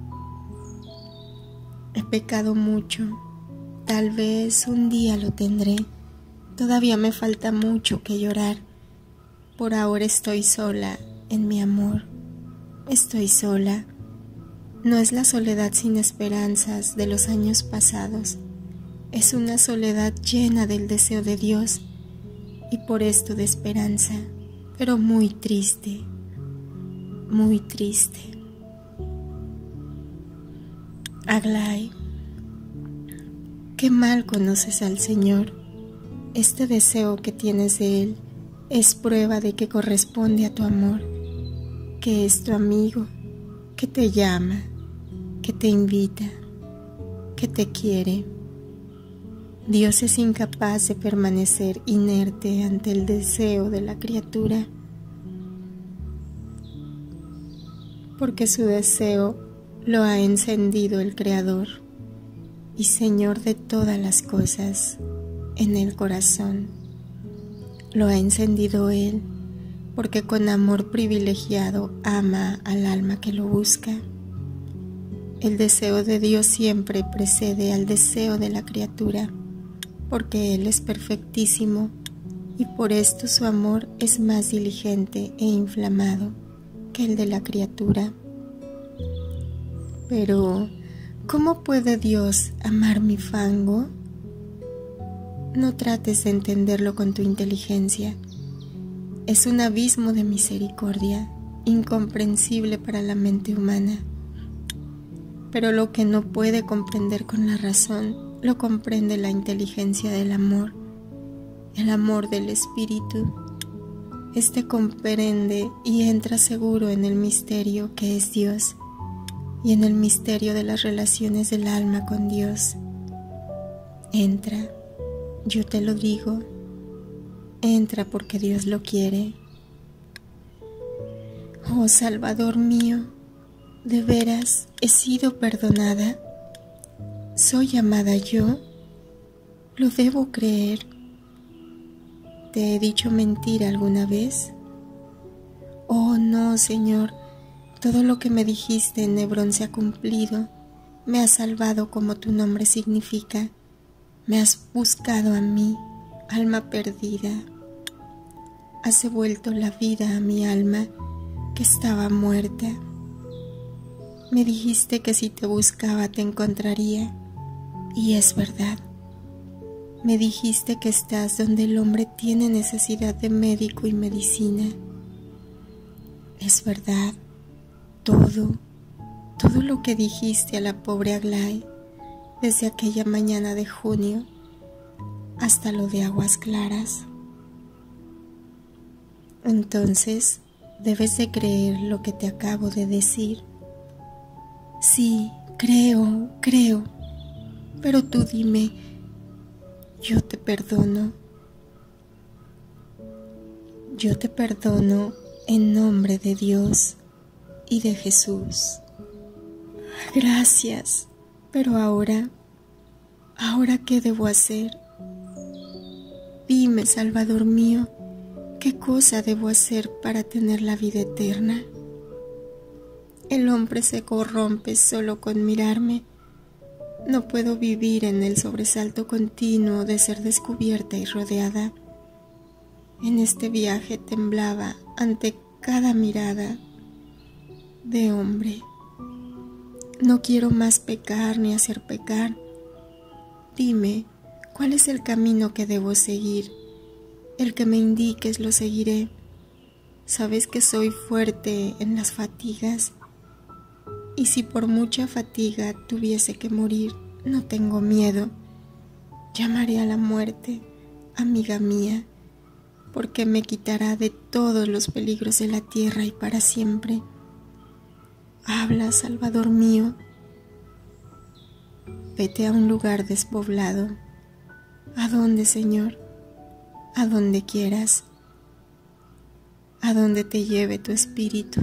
He pecado mucho, tal vez un día lo tendré, todavía me falta mucho que llorar. Por ahora estoy sola en mi amor, estoy sola. No es la soledad sin esperanzas de los años pasados, es una soledad llena del deseo de Dios y por esto de esperanza, pero muy triste, muy triste. Aglai, qué mal conoces al Señor. Este deseo que tienes de Él es prueba de que corresponde a tu amor, que es tu amigo, que te llama, que te invita, que te quiere. Dios es incapaz de permanecer inerte ante el deseo de la criatura, porque su deseo lo ha encendido el Creador y Señor de todas las cosas en el corazón. Lo ha encendido Él porque con amor privilegiado ama al alma que lo busca. El deseo de Dios siempre precede al deseo de la criatura, porque Él es perfectísimo y por esto su amor es más diligente e inflamado que el de la criatura. Pero, ¿cómo puede Dios amar mi fango? No trates de entenderlo con tu inteligencia. Es un abismo de misericordia, incomprensible para la mente humana. Pero lo que no puede comprender con la razón, lo comprende la inteligencia del amor, el amor del Espíritu. Este comprende y entra seguro en el misterio que es Dios y en el misterio de las relaciones del alma con Dios. Entra, yo te lo digo, entra porque Dios lo quiere. Oh Salvador mío, ¿de veras he sido perdonada? ¿Soy amada yo? ¿Lo debo creer? ¿Te he dicho mentira alguna vez? Oh no, Señor, todo lo que me dijiste en Hebrón se ha cumplido. Me has salvado como tu nombre significa. Me has buscado a mí, alma perdida. Has devuelto la vida a mi alma que estaba muerta. Me dijiste que si te buscaba te encontraría. Y es verdad. Me dijiste que estás donde el hombre tiene necesidad de médico y medicina. Es verdad. Todo, todo lo que dijiste a la pobre Aglai, desde aquella mañana de junio hasta lo de Aguas Claras. Entonces debes de creer lo que te acabo de decir. Sí, creo, creo, pero tú dime, yo te perdono. Yo te perdono en nombre de Dios y de Jesús. Gracias, pero ahora, ¿ahora qué debo hacer? Dime, Salvador mío, ¿qué cosa debo hacer para tener la vida eterna? El hombre se corrompe solo con mirarme. No puedo vivir en el sobresalto continuo de ser descubierta y rodeada. En este viaje temblaba ante cada mirada de hombre. No quiero más pecar ni hacer pecar. Dime, ¿cuál es el camino que debo seguir? El que me indiques lo seguiré. Sabes que soy fuerte en las fatigas, y si por mucha fatiga tuviese que morir, no tengo miedo. Llamaré a la muerte, amiga mía, porque me quitará de todos los peligros de la tierra y para siempre. Habla, Salvador mío. Vete a un lugar despoblado. ¿A dónde, Señor? A donde quieras. A donde te lleve tu espíritu.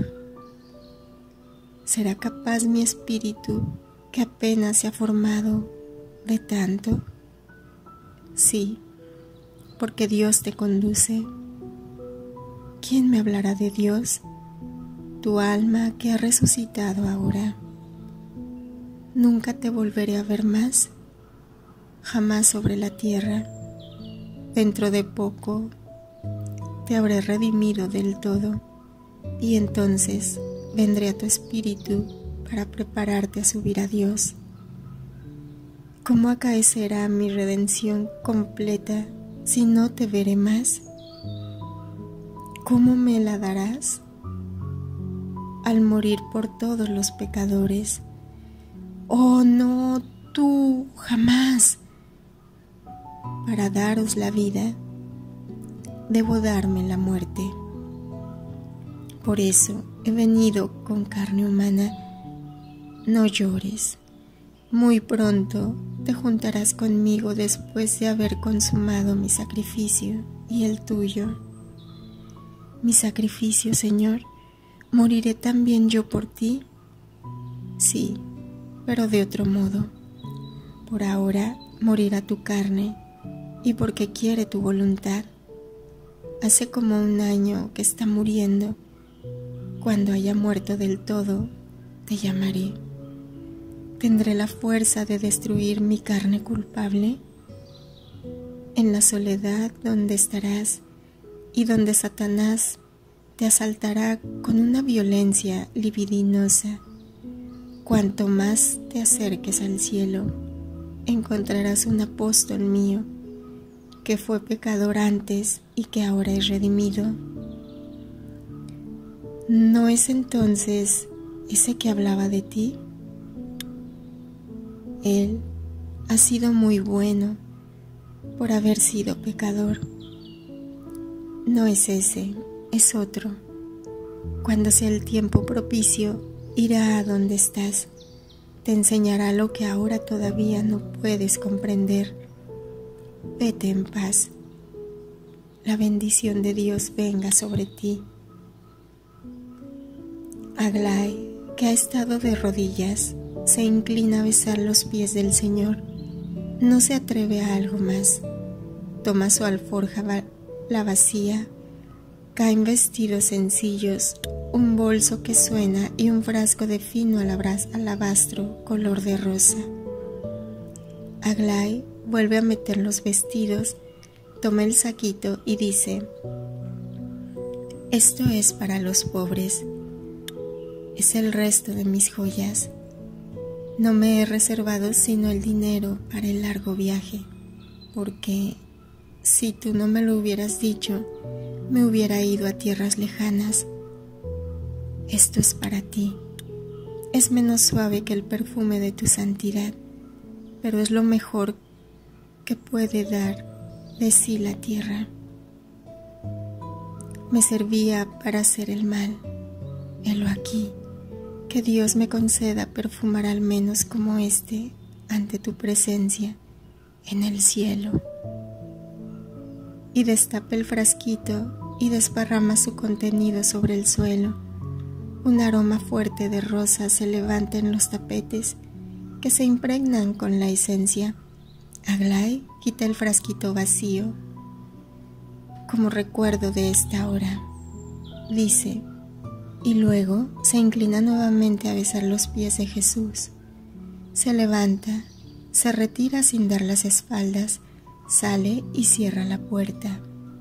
¿Será capaz mi espíritu, que apenas se ha formado, de tanto? Sí, porque Dios te conduce. ¿Quién me hablará de Dios? Tu alma que ha resucitado ahora. Nunca te volveré a ver más, jamás sobre la tierra. Dentro de poco te habré redimido del todo, y entonces vendré a tu espíritu para prepararte a subir a Dios. ¿Cómo acaecerá mi redención completa si no te veré más? ¿Cómo me la darás? Al morir por todos los pecadores. Oh, no, tú, jamás. Para daros la vida, debo darme la muerte. Por eso he venido con carne humana. No llores. Muy pronto te juntarás conmigo después de haber consumado mi sacrificio y el tuyo. Mi sacrificio, Señor, ¿moriré también yo por ti? Sí, pero de otro modo. Por ahora morirá tu carne, y porque quiere tu voluntad. Hace como un año que está muriendo. Cuando haya muerto del todo, te llamaré. ¿Tendré la fuerza de destruir mi carne culpable? En la soledad donde estarás y donde Satanás te asaltará con una violencia libidinosa. Cuanto más te acerques al cielo, encontrarás un apóstol mío que fue pecador antes y que ahora es redimido. ¿No es entonces ese que hablaba de ti? Él ha sido muy bueno por haber sido pecador. No es ese, es otro. Cuando sea el tiempo propicio, irá a donde estás. Te enseñará lo que ahora todavía no puedes comprender. Vete en paz. La bendición de Dios venga sobre ti. Aglai, que ha estado de rodillas, se inclina a besar los pies del Señor. No se atreve a algo más. Toma su alforja, la vacía. Caen vestidos sencillos, un bolso que suena y un frasco de fino alabastro color de rosa. Aglai vuelve a meter los vestidos, toma el saquito y dice: esto es para los pobres. Es el resto de mis joyas. No me he reservado sino el dinero para el largo viaje, porque si tú no me lo hubieras dicho, me hubiera ido a tierras lejanas. Esto es para ti. Es menos suave que el perfume de tu santidad, pero es lo mejor que puede dar de sí la tierra. me servía para hacer el mal. Helo aquí, que Dios me conceda perfumar al menos como este ante tu presencia en el cielo. Y destapa el frasquito y desparrama su contenido sobre el suelo. Un aroma fuerte de rosas se levanta en los tapetes que se impregnan con la esencia. Aglai quita el frasquito vacío como recuerdo de esta hora. Dice, y luego se inclina nuevamente a besar los pies de Jesús. Se levanta, se retira sin dar las espaldas, sale y cierra la puerta.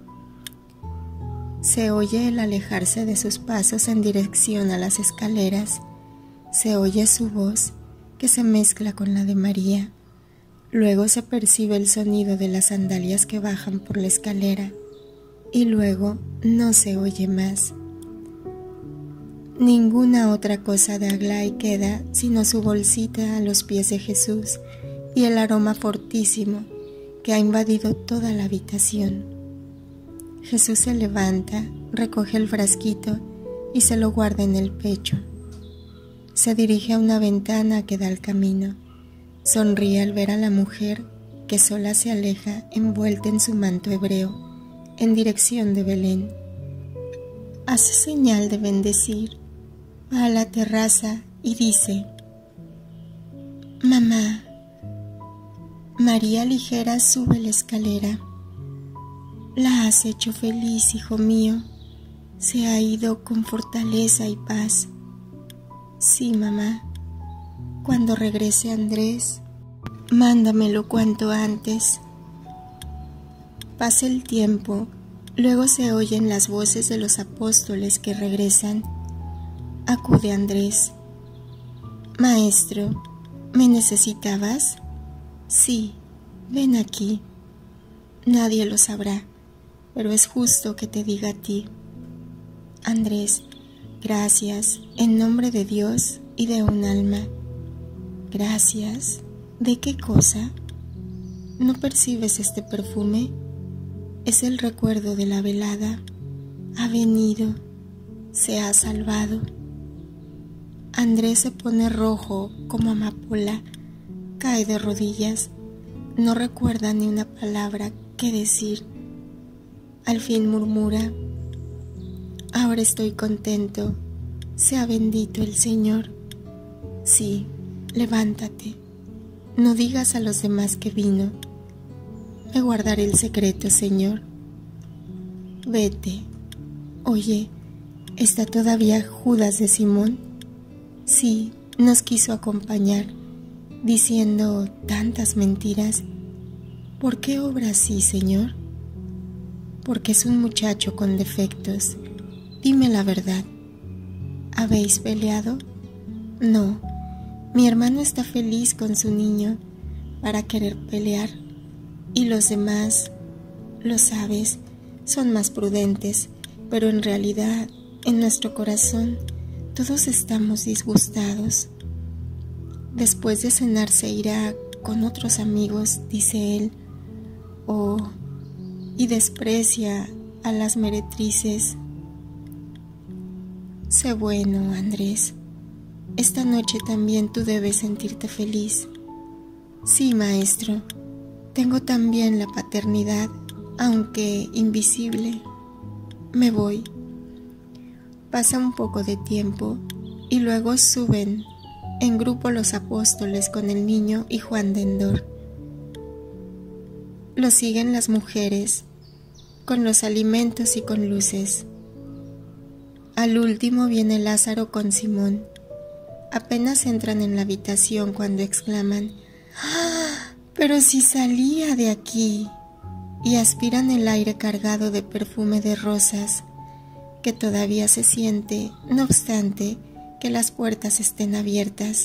Se oye el alejarse de sus pasos en dirección a las escaleras. Se oye su voz que se mezcla con la de María. Luego se percibe el sonido de las sandalias que bajan por la escalera. Y luego no se oye más. Ninguna otra cosa de Aglai queda sino su bolsita a los pies de Jesús y el aroma fortísimo que ha invadido toda la habitación. Jesús se levanta, recoge el frasquito y se lo guarda en el pecho. Se dirige a una ventana que da al camino. Sonríe al ver a la mujer que sola se aleja envuelta en su manto hebreo en dirección de Belén. Hace señal de bendecir, va a la terraza y dice, «Mamá». María ligera sube la escalera. «La has hecho feliz, hijo mío. Se ha ido con fortaleza y paz». «Sí, mamá. Cuando regrese Andrés, mándamelo cuanto antes». Pasa el tiempo, luego se oyen las voces de los apóstoles que regresan. Acude Andrés. «Maestro, ¿me necesitabas?» «Sí, ven aquí». «Nadie lo sabrá, pero es justo que te diga a ti». «Andrés, gracias, en nombre de Dios y de un alma». «Gracias, ¿de qué cosa? ¿No percibes este perfume? Es el recuerdo de la velada. Ha venido, se ha salvado». Andrés se pone rojo como amapola, cae de rodillas, no recuerda ni una palabra que decir. Al fin murmura, «Ahora estoy contento, sea bendito el Señor». «Sí, levántate, no digas a los demás que vino. Me guardaré el secreto, Señor». «Vete». «Oye, ¿está todavía Judas de Simón?» «Sí, nos quiso acompañar, diciendo tantas mentiras». «¿Por qué obra así, Señor?» «Porque es un muchacho con defectos. Dime la verdad. ¿Habéis peleado?» «No, mi hermano está feliz con su niño para querer pelear, y los demás, lo sabes, son más prudentes, pero en realidad, en nuestro corazón, todos estamos disgustados. Después de cenar se irá con otros amigos», dice él, «oh, y desprecia a las meretrices». «Sé bueno, Andrés. Esta noche también tú debes sentirte feliz». «Sí, maestro. Tengo también la paternidad, aunque invisible. Me voy». Pasa un poco de tiempo y luego suben en grupo los apóstoles con el niño y Juan de Endor. Lo siguen las mujeres, con los alimentos y con luces. Al último viene Lázaro con Simón. Apenas entran en la habitación cuando exclaman, «¡Ah! ¡Pero si salía de aquí!» y aspiran el aire cargado de perfume de rosas, que todavía se siente, no obstante que las puertas estén abiertas.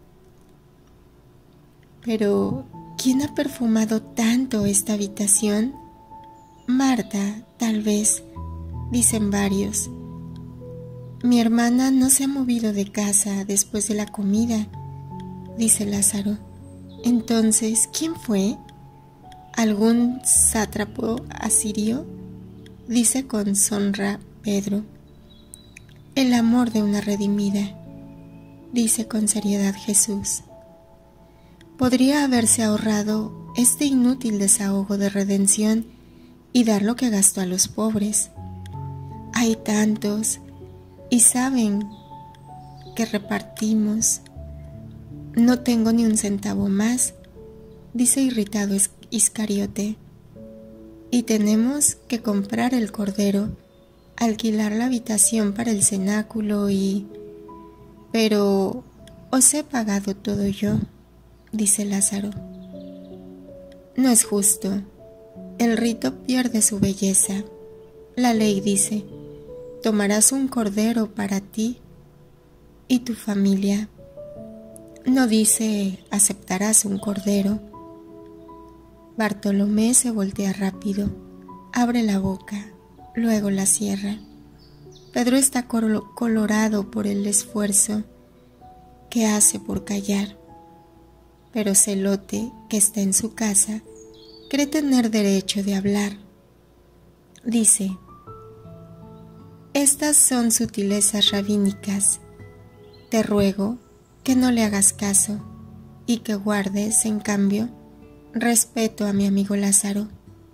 Pero, ¿quién ha perfumado tanto esta habitación? Marta, tal vez, dicen varios. Mi hermana no se ha movido de casa después de la comida, dice Lázaro. Entonces, ¿quién fue? ¿Algún sátrapo asirio? Dice con sonra Pedro. El amor de una redimida, dice con seriedad Jesús. Podría haberse ahorrado este inútil desahogo de redención y dar lo que gastó a los pobres. Hay tantos, y saben que repartimos. No tengo ni un centavo más, dice irritado Iscariote. Y tenemos que comprar el cordero, alquilar la habitación para el cenáculo y... Pero os he pagado todo yo, dice Lázaro. No es justo. El rito pierde su belleza. La ley dice, tomarás un cordero para ti y tu familia. No dice, aceptarás un cordero. Bartolomé se voltea rápido, abre la boca, luego la cierra. Pedro está colorado por el esfuerzo que hace por callar, pero Celote, que está en su casa, cree tener derecho de hablar. Dice, estas son sutilezas rabínicas. Te ruego que no le hagas caso y que guardes, en cambio, respeto a mi amigo Lázaro.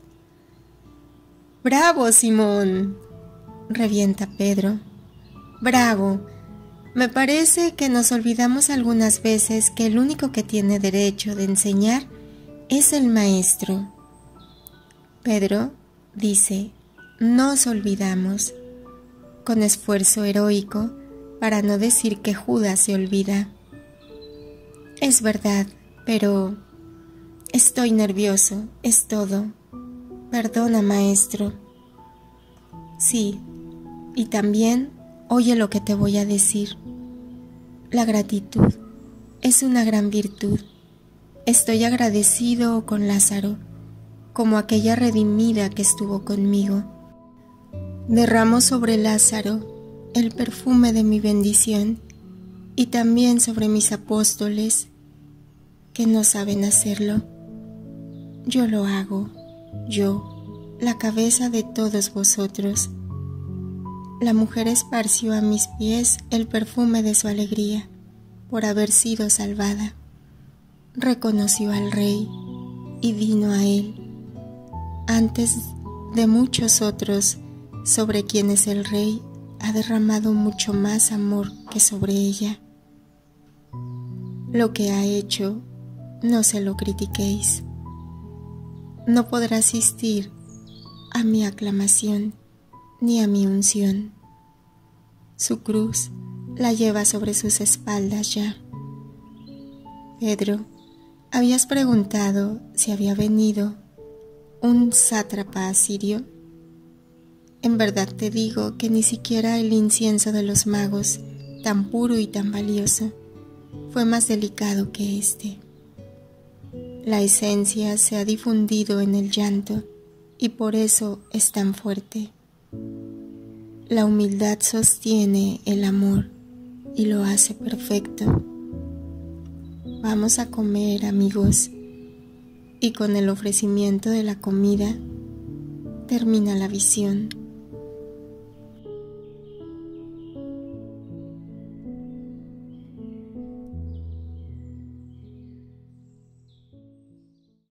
¡Bravo, Simón!, revienta Pedro. ¡Bravo! Me parece que nos olvidamos algunas veces que el único que tiene derecho de enseñar es el maestro. Pedro dice, nos olvidamos, con esfuerzo heroico, para no decir que Judas se olvida. Es verdad, pero estoy nervioso, es todo. Perdona, maestro. Sí, y también oye lo que te voy a decir. La gratitud es una gran virtud. Estoy agradecido con Lázaro, como aquella redimida que estuvo conmigo. Derramo sobre Lázaro el perfume de mi bendición y también sobre mis apóstoles que no saben hacerlo. Yo lo hago, yo, la cabeza de todos vosotros. La mujer esparció a mis pies el perfume de su alegría por haber sido salvada. Reconoció al Rey y vino a él, antes de muchos otros sobre quienes el Rey ha derramado mucho más amor que sobre ella. Lo que ha hecho, no se lo critiquéis. No podrá asistir a mi aclamación ni a mi unción. Su cruz la lleva sobre sus espaldas ya. Pedro, habías preguntado si había venido un sátrapa asirio. En verdad te digo que ni siquiera el incienso de los magos, tan puro y tan valioso, fue más delicado que este. La esencia se ha difundido en el llanto y por eso es tan fuerte. La humildad sostiene el amor y lo hace perfecto. Vamos a comer, amigos, y con el ofrecimiento de la comida termina la visión.